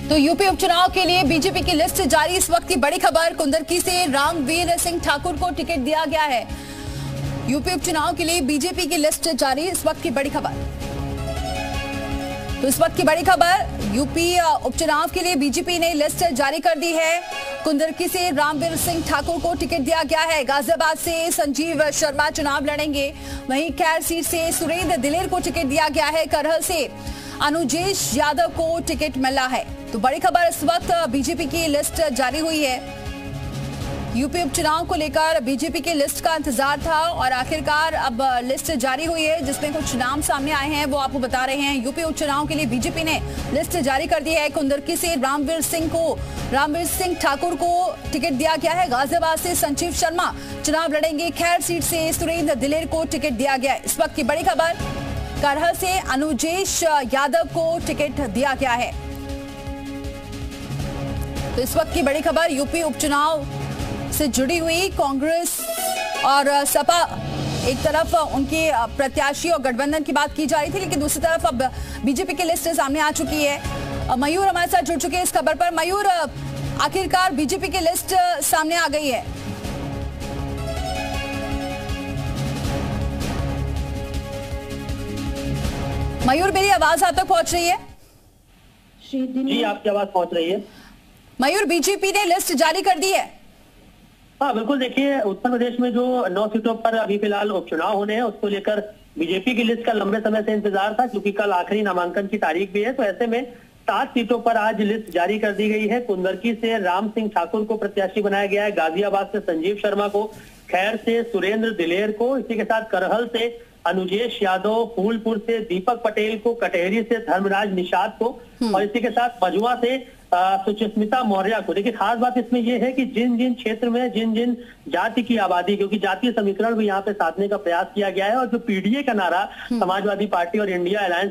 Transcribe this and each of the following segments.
तो यूपी उपचुनाव के लिए बीजेपी की लिस्ट जारी। इस वक्त की बड़ी खबर, कुंदरकी से रामवीर सिंह ठाकुर को टिकट दिया गया है। यूपी उपचुनाव के लिए बीजेपी की लिस्ट जारी। इस वक्त की बड़ी खबर, तो इस वक्त की बड़ी खबर, यूपी उपचुनाव के लिए बीजेपी ने लिस्ट जारी कर दी है। कुंदरकी से रामवीर सिंह ठाकुर को टिकट दिया गया है। गाजियाबाद से संजीव शर्मा चुनाव लड़ेंगे। वहीं खैर सीट से सुरेंद्र दिलेर को टिकट दिया गया है। करहल से अनुजेश यादव को टिकट मिला है। तो बड़ी खबर, इस वक्त बीजेपी की लिस्ट जारी हुई है। यूपी उपचुनाव को लेकर बीजेपी की लिस्ट का इंतजार था और आखिरकार अब लिस्ट जारी हुई है, जिसमें कुछ नाम सामने आए हैं, वो आपको बता रहे हैं। यूपी उपचुनाव के लिए बीजेपी ने लिस्ट जारी कर दी है। कुंदरकी से रामवीर सिंह ठाकुर को टिकट दिया गया है। गाजियाबाद से संजीव शर्मा चुनाव लड़ेंगे। खैर सीट से सुरेंद्र दिलेर को टिकट दिया गया है। इस वक्त की बड़ी खबर, करहल से अनुजेश यादव को टिकट दिया गया है। तो इस वक्त की बड़ी खबर, यूपी उपचुनाव से जुड़ी हुई कांग्रेस और सपा, एक तरफ उनके प्रत्याशी और गठबंधन की बात की जा रही थी, लेकिन दूसरी तरफ अब बीजेपी की लिस्ट सामने आ चुकी है। मयूर हमारे साथ जुड़ चुके हैं इस खबर पर। मयूर, आखिरकार बीजेपी की लिस्ट सामने आ गई है। मयूर, मेरी आवाज आप तक पहुंच रही है? जी, आपकी आवाज पहुंच रही है। मयूर, बीजेपी ने लिस्ट जारी कर दी है। हाँ बिल्कुल, देखिए उत्तर प्रदेश में जो 9 सीटों पर अभी फिलहाल उपचुनाव होने हैं, उसको लेकर बीजेपी की लिस्ट का लंबे समय से इंतजार था, क्योंकि कल आखिरी नामांकन की तारीख भी है। तो ऐसे में 7 सीटों पर आज लिस्ट जारी कर दी गई है। कुंदरकी से राम सिंह ठाकुर को प्रत्याशी बनाया गया है। गाजियाबाद से संजीव शर्मा को, खैर से सुरेंद्र दिलेर को, इसी के साथ करहल से अनुजेश यादव, फूलपुर से दीपक पटेल को, कटहरी से धर्मराज निषाद को और इसी के साथ मजुआ से सुचिस्मिता मौर्य को। देखिए खास बात इसमें यह है कि जिन जिन क्षेत्र में जिन जिन जाति की आबादी, क्योंकि जातीय समीकरण भी यहाँ पे साधने का प्रयास किया गया है, और जो पीडीए का नारा समाजवादी पार्टी और इंडिया अलायंस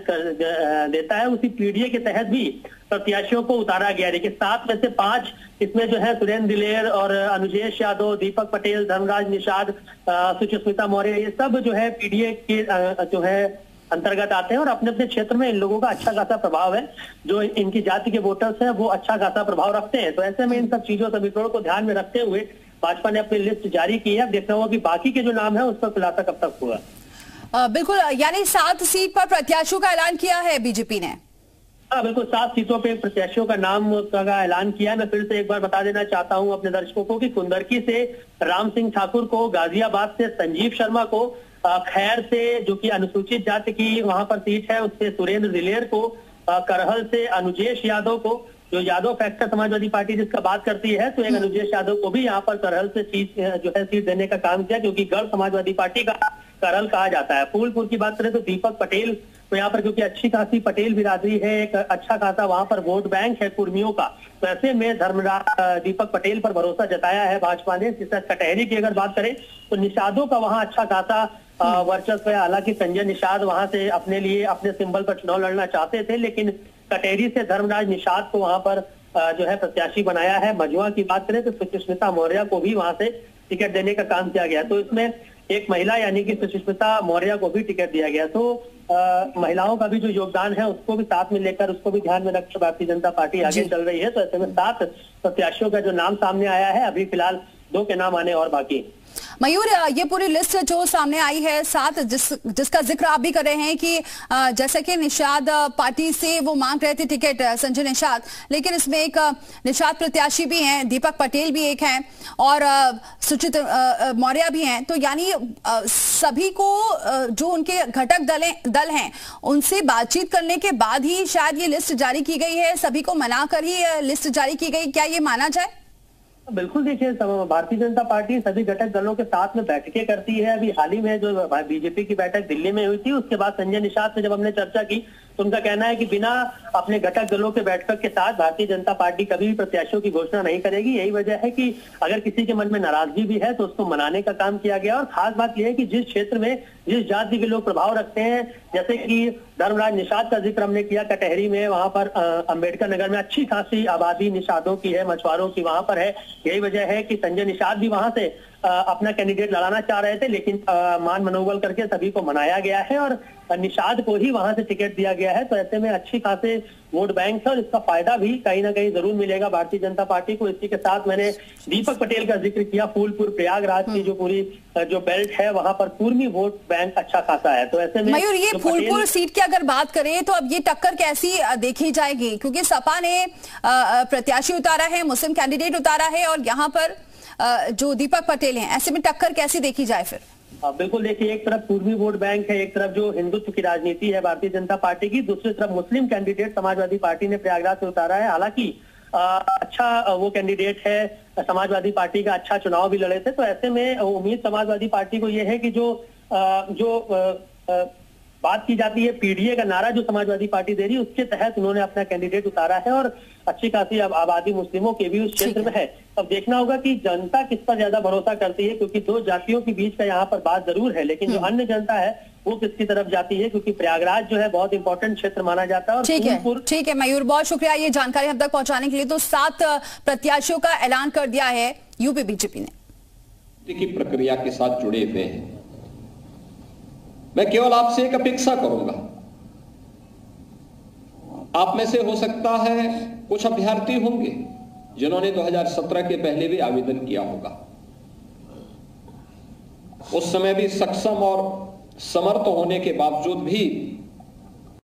देता है, उसी पीडीए के तहत भी प्रत्याशियों को उतारा गया है। देखिए 7 में से 5 इसमें जो है सुरेंद्र दिलेर और अनुजेश यादव, दीपक पटेल, धर्मराज निषाद, सुचिस्मिता मौर्य, ये सब जो है पीडीए के जो है अंतर्गत आते हैं और अपने अपने क्षेत्र में इन लोगों का अच्छा खासा प्रभाव है। जो इनकी जाति के वोटर्स हैं वो अच्छा खासा प्रभाव रखते हैं। तो ऐसे में इन सब चीजों समीकरणों को ध्यान में रखते हुए भाजपा ने अपनी लिस्ट जारी की है। अब देखना होगा कि बाकी के जो नाम है उस पर खुलासा कब तक होगा। बिल्कुल, यानी 7 सीट पर प्रत्याशियों का ऐलान किया है बीजेपी ने। हाँ बिल्कुल, 7 सीटों पे प्रत्याशियों का नाम का ऐलान किया। मैं फिर से एक बार बता देना चाहता हूँ अपने दर्शकों को कि कुंदरकी से राम सिंह ठाकुर को, गाजियाबाद से संजीव शर्मा को, खैर से जो कि अनुसूचित जाति की वहां पर सीट है उससे सुरेंद्र दिलेर को, करहल से अनुजेश यादव को, जो यादव फैक्टर समाजवादी पार्टी जिसका बात करती है, तो एक अनुजेश यादव को भी यहाँ पर करहल से सीट देने का काम किया, क्योंकि गढ़ समाजवादी पार्टी का करहल कहा जाता है। फूलपुर की बात करें तो दीपक पटेल, तो यहाँ पर क्योंकि अच्छी खासी पटेल बिरादरी है, एक अच्छा खासा वहां पर वोट बैंक है कुर्मियों का, तो ऐसे में दीपक पटेल पर भरोसा जताया है भाजपा ने। जिस कटहरी की अगर बात करें तो निषादों का वहां अच्छा खासा वर्चस्व है। हालांकि संजय निषाद वहां से अपने लिए अपने सिंबल पर चुनाव लड़ना चाहते थे, लेकिन कटहरी से धर्मराज निषाद को वहां पर जो है प्रत्याशी बनाया है। मजुआ की बात करें तो सुचिस्मिता मौर्य को भी वहां से टिकट देने का काम किया गया। तो इसमें एक महिला यानी कि सुचिस्मिता मौर्य को भी टिकट दिया गया। तो महिलाओं का भी जो योगदान है उसको भी साथ में लेकर, उसको भी ध्यान में रखकर भारतीय जनता पार्टी आगे चल रही है। तो ऐसे में 7 प्रत्याशियों का जो नाम सामने आया है, अभी फिलहाल 2 के नाम आने और बाकी। मयूर, ये पूरी लिस्ट जो सामने आई है 7, जिसका जिक्र आप भी कर रहे हैं कि जैसे कि निषाद पार्टी से वो मांग रहे थे टिकट, संजय निषाद, लेकिन इसमें एक निषाद प्रत्याशी भी हैं, दीपक पटेल भी एक हैं और सुचित मौर्य भी हैं। तो यानी सभी को जो उनके घटक दल हैं उनसे बातचीत करने के बाद ही शायद ये लिस्ट जारी की गई है, सभी को मनाकर ही लिस्ट जारी की गई, क्या ये माना जाए? बिल्कुल, देखिए भारतीय जनता पार्टी सभी घटक दलों के साथ में बैठकें करती है। अभी हाल ही में जो बीजेपी की बैठक दिल्ली में हुई थी, उसके बाद संजय निषाद से जब हमने चर्चा की तो उनका कहना है कि बिना अपने घटक दलों के बैठक के साथ भारतीय जनता पार्टी कभी भी प्रत्याशियों की घोषणा नहीं करेगी। यही वजह है कि अगर किसी के मन में नाराजगी भी है तो उसको मनाने का काम किया गया। और खास बात यह है कि जिस क्षेत्र में जिस जाति के लोग प्रभाव रखते हैं, जैसे कि धर्मराज निषाद का जिक्र हमने किया, कटहरी में वहां पर अंबेडकर नगर में अच्छी खासी आबादी निषादों की है, मछुआरों की वहां पर है। यही वजह है कि संजय निषाद भी वहां से अपना कैंडिडेट लड़ाना चाह रहे थे, लेकिन मान मनोबल करके सभी को मनाया गया है। और निषाद को ही वहां से टिकट दिया गया है। तो ऐसे में अच्छी खासे वोट बैंक है और इसका फायदा भी कहीं ना कहीं जरूर मिलेगा भारतीय जनता पार्टी को। इसी के साथ मैंने दीपक पटेल का जिक्र किया, फूलपुर प्रयागराज की जो पूरी जो बेल्ट है वहां पर कुर्मी वोट बैंक अच्छा खासा है। तो ऐसे में मयूर, ये फूलपुर सीट की अगर बात करें तो अब ये टक्कर कैसी देखी जाएगी, क्योंकि सपा ने प्रत्याशी उतारा है, मुस्लिम कैंडिडेट उतारा है और यहाँ पर जो दीपक पटेल हैं, ऐसे में टक्कर कैसी देखी जाए फिर? बिल्कुल, देखिए एक तरफ कुर्मी वोट बैंक है, एक तरफ जो हिंदुत्व की राजनीति है भारतीय जनता पार्टी की, दूसरी तरफ मुस्लिम कैंडिडेट समाजवादी पार्टी ने प्रयागराज से उतारा है। हालांकि अच्छा वो कैंडिडेट है, समाजवादी पार्टी का अच्छा चुनाव भी लड़े थे। तो ऐसे में उम्मीद समाजवादी पार्टी को ये है कि जो बात की जाती है पीडीए का नारा जो समाजवादी पार्टी दे रही है, उसके तहत उन्होंने अपना कैंडिडेट उतारा है और अच्छी खासी आबादी मुस्लिमों के भी उस क्षेत्र में है। अब देखना होगा कि जनता किस पर ज्यादा भरोसा करती है, क्योंकि दो जातियों के बीच का यहाँ पर बात जरूर है, लेकिन जो अन्य जनता है वो किसकी तरफ जाती है, क्योंकि प्रयागराज जो है बहुत इंपॉर्टेंट क्षेत्र माना जाता है। और ठीक है मयूर, बहुत शुक्रिया ये जानकारी हम तक पहुंचाने के लिए। तो 7 प्रत्याशियों का ऐलान कर दिया है यूपी बीजेपी ने। की प्रक्रिया के साथ जुड़े हुए हैं। मैं केवल आपसे एक अपेक्षा करूंगा, आप में से हो सकता है कुछ अभ्यर्थी होंगे जिन्होंने 2017 के पहले भी आवेदन किया होगा, उस समय भी सक्षम और समर्थ होने के बावजूद भी